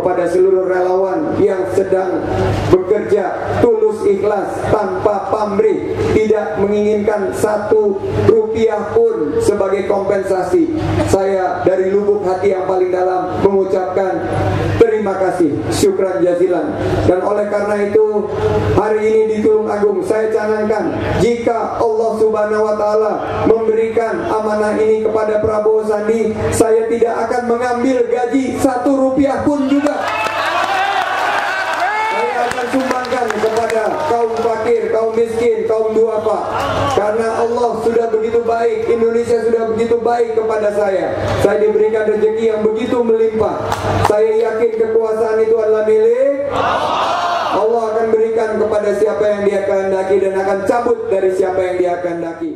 kepada seluruh relawan yang sedang bekerja tulus ikhlas tanpa pamrih, tidak menginginkan 1 rupiah pun sebagai kompensasi. Saya dari lubuk hati yang paling dalam mengucapkan terima kasih, syukran jazilan. Dan oleh karena itu, hari ini di Tulung Agung saya canangkan, jika Allah Subhanahu wa Ta'ala memberikan amanah ini kepada Prabowo Sandi, saya tidak akan mengambil gaji 1 rupiah pun juga. Saya akan sumbangkan kepada kaum fakir, kaum miskin, kaum duafa. Karena Allah sudah begitu baik, Indonesia sudah begitu baik kepada saya. Saya diberikan rezeki yang begitu melimpah. Saya yakin kekuasaan itu adalah milik Allah, akan berikan kepada siapa yang Dia kehendaki dan akan cabut dari siapa yang Dia kehendaki.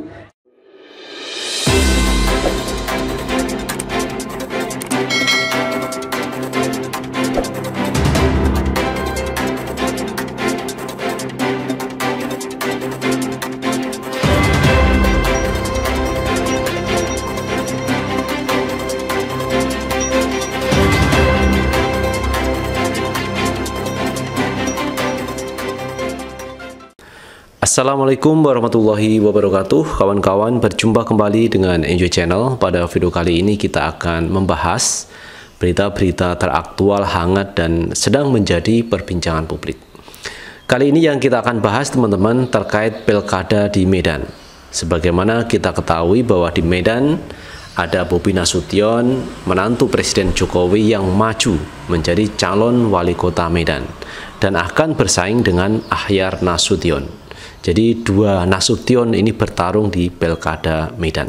Assalamualaikum warahmatullahi wabarakatuh. Kawan-kawan, berjumpa kembali dengan Enjoy Channel. Pada video kali ini kita akan membahas berita-berita teraktual, hangat, dan sedang menjadi perbincangan publik. Kali ini yang kita akan bahas, teman-teman, terkait pilkada di Medan. Sebagaimana kita ketahui bahwa di Medan ada Bobi Nasution, menantu Presiden Jokowi, yang maju menjadi calon wali kota Medan dan akan bersaing dengan Ahyar Nasution. Jadi 2 Nasution ini bertarung di pilkada Medan.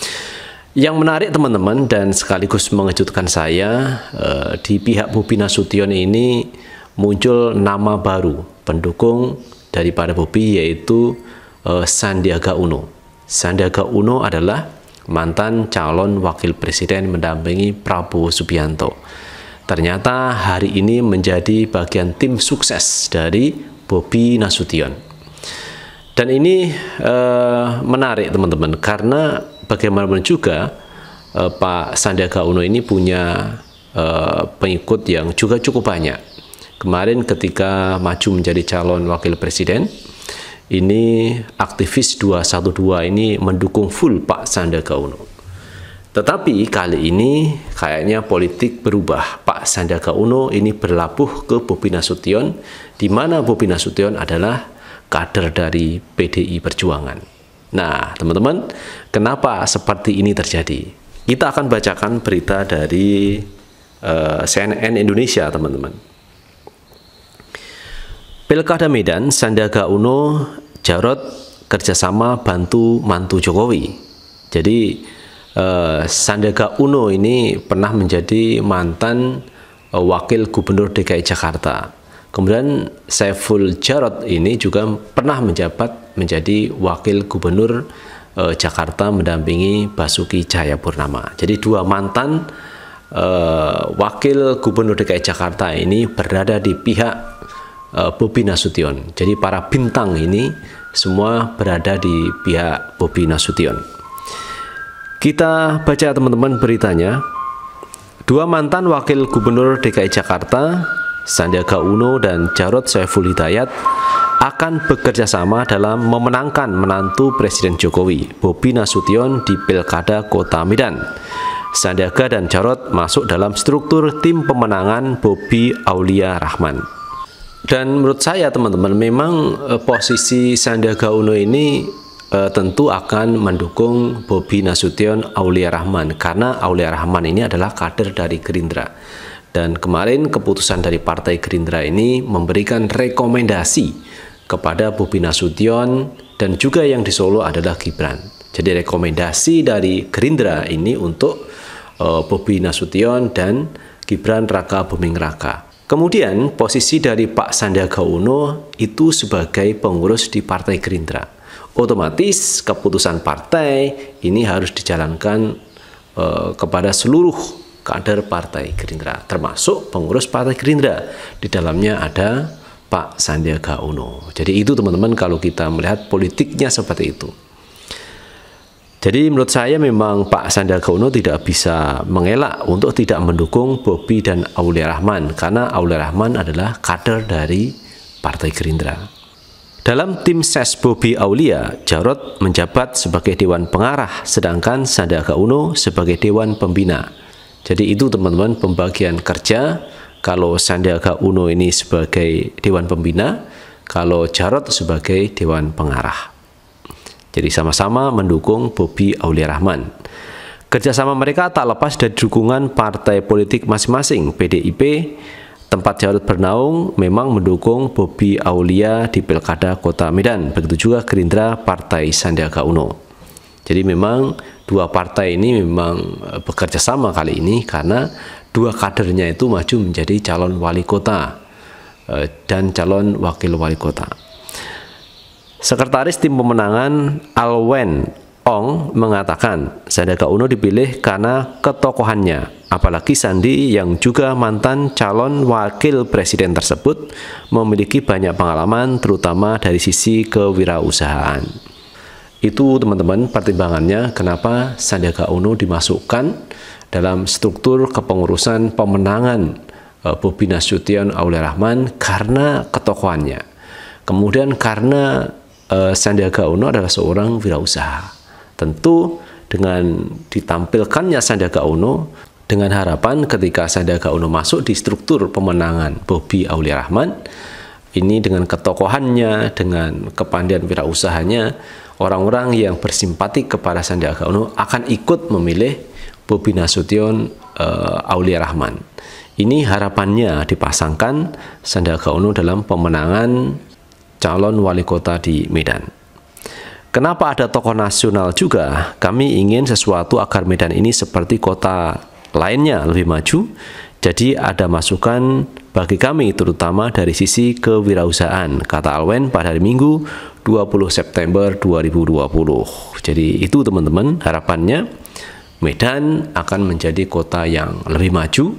Yang menarik, teman-teman, dan sekaligus mengejutkan saya, di pihak Bobi Nasution ini muncul nama baru pendukung daripada Bobi, yaitu Sandiaga Uno. Sandiaga Uno adalah mantan calon wakil presiden mendampingi Prabowo Subianto. Ternyata hari ini menjadi bagian tim sukses dari Bobi Nasution. Dan ini menarik, teman-teman, karena bagaimanapun juga Pak Sandiaga Uno ini punya pengikut yang juga cukup banyak. Kemarin ketika maju menjadi calon wakil presiden, ini aktivis 212 ini mendukung full Pak Sandiaga Uno. Tetapi kali ini kayaknya politik berubah. Pak Sandiaga Uno ini berlabuh ke Bobi Nasution, di mana Bobi Nasution adalah kader dari PDI Perjuangan. Nah, teman-teman, kenapa seperti ini terjadi? Kita akan bacakan berita dari CNN Indonesia, teman-teman. Pilkada Medan, Sandiaga Uno, Jarod kerjasama bantu mantu Jokowi. Jadi Sandiaga Uno ini pernah menjadi mantan wakil gubernur DKI Jakarta. Kemudian Saiful Jarod ini juga pernah menjabat menjadi wakil gubernur Jakarta mendampingi Basuki Cahayapurnama. Jadi 2 mantan wakil gubernur DKI Jakarta ini berada di pihak Bobi Nasution. Jadi para bintang ini semua berada di pihak Bobi Nasution. Kita baca, teman-teman, beritanya. 2 mantan wakil gubernur DKI Jakarta, Sandiaga Uno dan Jarod Saiful Hidayat, akan bekerja sama dalam memenangkan menantu Presiden Jokowi, Bobi Nasution, di Pilkada Kota Medan. Sandiaga dan Jarod masuk dalam struktur tim pemenangan Bobi Aulia Rahman. Dan menurut saya, teman-teman, memang posisi Sandiaga Uno ini tentu akan mendukung Bobi Nasution Aulia Rahman, karena Aulia Rahman ini adalah kader dari Gerindra. Dan kemarin keputusan dari Partai Gerindra ini memberikan rekomendasi kepada Bobi Nasution, dan juga yang di Solo adalah Gibran. Jadi rekomendasi dari Gerindra ini untuk Bobi Nasution dan Gibran Raka Buming Raka. Kemudian posisi dari Pak Sandiaga Uno itu sebagai pengurus di Partai Gerindra. Otomatis keputusan partai ini harus dijalankan kepada seluruh kader Partai Gerindra, termasuk pengurus Partai Gerindra. Di dalamnya ada Pak Sandiaga Uno. Jadi itu, teman-teman, kalau kita melihat politiknya seperti itu. Jadi menurut saya memang Pak Sandiaga Uno tidak bisa mengelak untuk tidak mendukung Bobi dan Aulia Rahman, karena Aulia Rahman adalah kader dari Partai Gerindra. Dalam tim ses Bobi Aulia, Jarod menjabat sebagai Dewan Pengarah, sedangkan Sandiaga Uno sebagai Dewan Pembina. Jadi itu teman-teman pembagian kerja, kalau Sandiaga Uno ini sebagai Dewan Pembina, kalau Jarod sebagai Dewan Pengarah. Jadi sama-sama mendukung Bobi Aulia Rahman. Kerjasama mereka tak lepas dari dukungan partai politik masing-masing. PDIP, tempat Jarod bernaung, memang mendukung Bobi Aulia di Pilkada Kota Medan. Begitu juga Gerindra, Partai Sandiaga Uno. Jadi memang dua partai ini memang bekerja sama kali ini karena dua kadernya itu maju menjadi calon wali kota dan calon wakil wali kota. Sekretaris Tim Pemenangan Alwen Ong mengatakan Sandiaga Uno dipilih karena ketokohannya, apalagi Sandi yang juga mantan calon wakil presiden tersebut memiliki banyak pengalaman terutama dari sisi kewirausahaan. Itu teman-teman pertimbangannya kenapa Sandiaga Uno dimasukkan dalam struktur kepengurusan pemenangan Bobi Nasution Aulia Rahman karena ketokohannya. Kemudian karena Sandiaga Uno adalah seorang wirausaha. Tentu dengan ditampilkannya Sandiaga Uno, dengan harapan ketika Sandiaga Uno masuk di struktur pemenangan Bobi Aulia Rahman, ini dengan ketokohannya, dengan kepandaian wirausahanya, orang-orang yang bersimpati kepada Sandiaga Uno akan ikut memilih Bobi Nasution Aulia Rahman. Ini harapannya dipasangkan Sandiaga Uno dalam pemenangan calon wali kota di Medan. Kenapa ada tokoh nasional juga? Kami ingin sesuatu agar Medan ini seperti kota lainnya lebih maju. Jadi ada masukan bagi kami terutama dari sisi kewirausahaan, kata Alwen pada hari Minggu 20 September 2020. Jadi itu teman-teman harapannya Medan akan menjadi kota yang lebih maju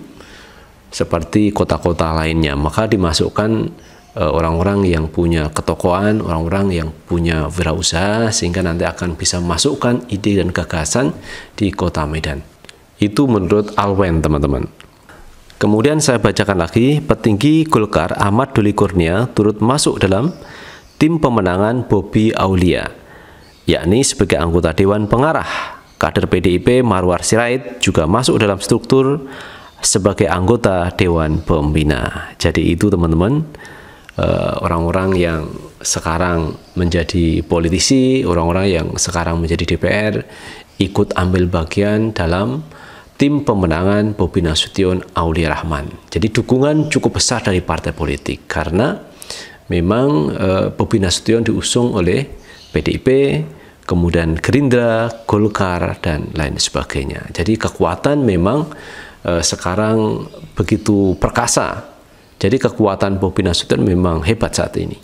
seperti kota-kota lainnya. Maka dimasukkan orang-orang yang punya ketokohan, orang-orang yang punya wirausaha, sehingga nanti akan bisa masukkan ide dan gagasan di kota Medan. Itu menurut Alwen, teman-teman. Kemudian saya bacakan lagi, petinggi Golkar Ahmad Doli Kurnia turut masuk dalam tim pemenangan Bobi Aulia, yakni sebagai anggota Dewan Pengarah. Kader PDIP Marwar Sirait juga masuk dalam struktur sebagai anggota Dewan Pembina. Jadi itu teman-teman, orang-orang yang sekarang menjadi politisi, orang-orang yang sekarang menjadi DPR ikut ambil bagian dalam tim pemenangan Bobi Nasution Aulia Rahman. Jadi dukungan cukup besar dari partai politik karena memang Bobi Nasution diusung oleh PDIP, kemudian Gerindra, Golkar, dan lain sebagainya. Jadi kekuatan memang sekarang begitu perkasa. Jadi kekuatan Bobi Nasution memang hebat saat ini.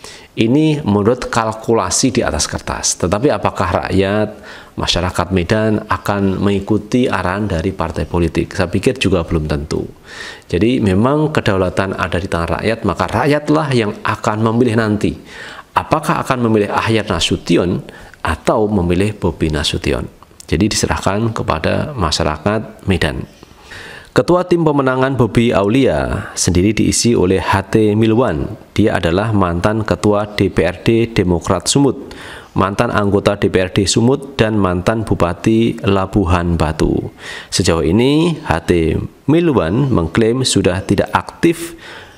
Ini menurut kalkulasi di atas kertas. Tetapi apakah rakyat, masyarakat Medan akan mengikuti arahan dari partai politik? Saya pikir juga belum tentu. Jadi memang kedaulatan ada di tangan rakyat, maka rakyatlah yang akan memilih nanti. Apakah akan memilih Ahyar Nasution atau memilih Bobi Nasution? Jadi diserahkan kepada masyarakat Medan. Ketua tim pemenangan Bobi Aulia sendiri diisi oleh HT Milwan. Dia adalah mantan Ketua DPRD Demokrat Sumut, mantan anggota DPRD Sumut, dan mantan Bupati Labuhan Batu. Sejauh ini HT Milwan mengklaim sudah tidak aktif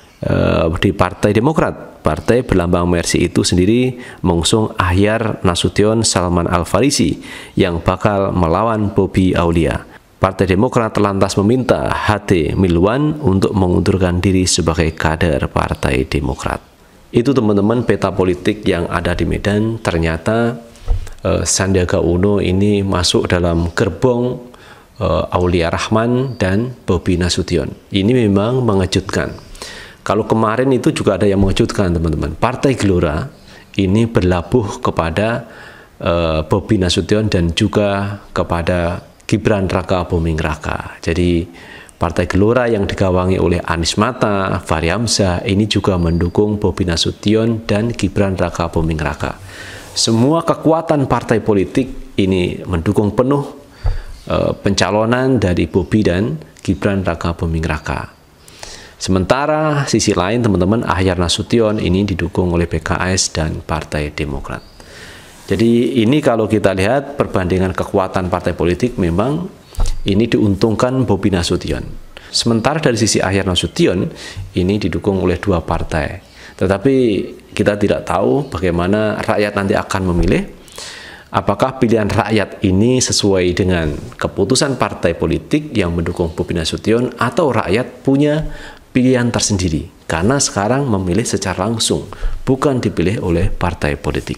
di Partai Demokrat. Partai berlambang Mercy itu sendiri mengusung Ahyar Nasution Salman Al-Farisi yang bakal melawan Bobi Aulia. Partai Demokrat lantas meminta HT Milwan untuk mengundurkan diri sebagai kader Partai Demokrat. Itu teman-teman peta politik yang ada di Medan. Ternyata Sandiaga Uno ini masuk dalam gerbong Aulia Rahman dan Bobi Nasution. Ini memang mengejutkan. Kalau kemarin itu juga ada yang mengejutkan teman-teman. Partai Gelora ini berlabuh kepada Bobi Nasution dan juga kepada Gibran Raka Buming Raka. Jadi Partai Gelora yang digawangi oleh Anies Mata, Fahri Hamzah ini juga mendukung Bobi Nasution dan Gibran Raka Buming Raka. Semua kekuatan partai politik ini mendukung penuh pencalonan dari Bobi dan Gibran Raka Buming Raka. Sementara sisi lain teman-teman, Ahyar Nasution ini didukung oleh PKS dan Partai Demokrat. Jadi ini kalau kita lihat perbandingan kekuatan partai politik, memang ini diuntungkan Bobi Nasution. Sementara dari sisi Ahyar Nasution ini didukung oleh dua partai. Tetapi kita tidak tahu bagaimana rakyat nanti akan memilih. Apakah pilihan rakyat ini sesuai dengan keputusan partai politik yang mendukung Bobi Nasution, atau rakyat punya pilihan tersendiri karena sekarang memilih secara langsung, bukan dipilih oleh partai politik.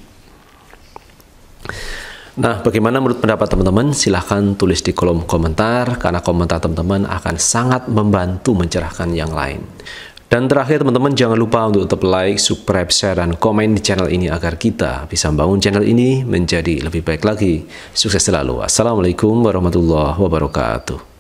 Nah, bagaimana menurut pendapat teman-teman? Silahkan tulis di kolom komentar, karena komentar teman-teman akan sangat membantu mencerahkan yang lain. Dan terakhir teman-teman, jangan lupa untuk tetap like, subscribe, share, dan komen di channel ini agar kita bisa membangun channel ini menjadi lebih baik lagi. Sukses selalu. Assalamualaikum warahmatullahi wabarakatuh.